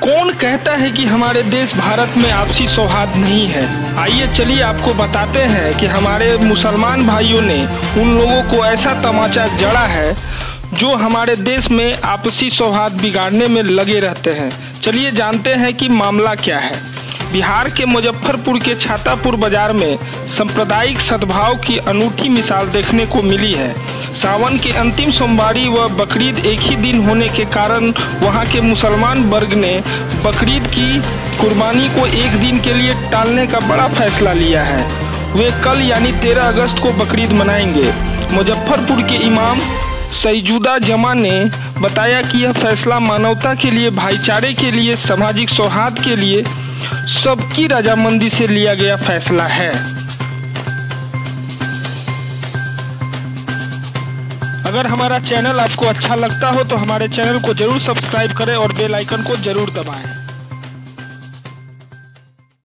कौन कहता है कि हमारे देश भारत में आपसी सौहार्द नहीं है। आइए चलिए आपको बताते हैं कि हमारे मुसलमान भाइयों ने उन लोगों को ऐसा तमाचा जड़ा है जो हमारे देश में आपसी सौहार्द बिगाड़ने में लगे रहते हैं। चलिए जानते हैं कि मामला क्या है। बिहार के मुजफ्फरपुर के छातापुर बाजार में सांप्रदायिक सद्भाव की अनूठी मिसाल देखने को मिली है। सावन के अंतिम सोमवारी व बकरीद एक ही दिन होने के कारण वहां के मुसलमान वर्ग ने बकरीद की कुर्बानी को एक दिन के लिए टालने का बड़ा फैसला लिया है। वे कल यानी 13 अगस्त को बकरीद मनाएंगे। मुजफ्फरपुर के इमाम सईजुदा जमा ने बताया कि यह फैसला मानवता के लिए, भाईचारे के लिए, सामाजिक सौहार्द के लिए सबकी रजामंदी से लिया गया फैसला है। अगर हमारा चैनल आपको अच्छा लगता हो तो हमारे चैनल को जरूर सब्सक्राइब करें और बेल आइकन को जरूर दबाएं।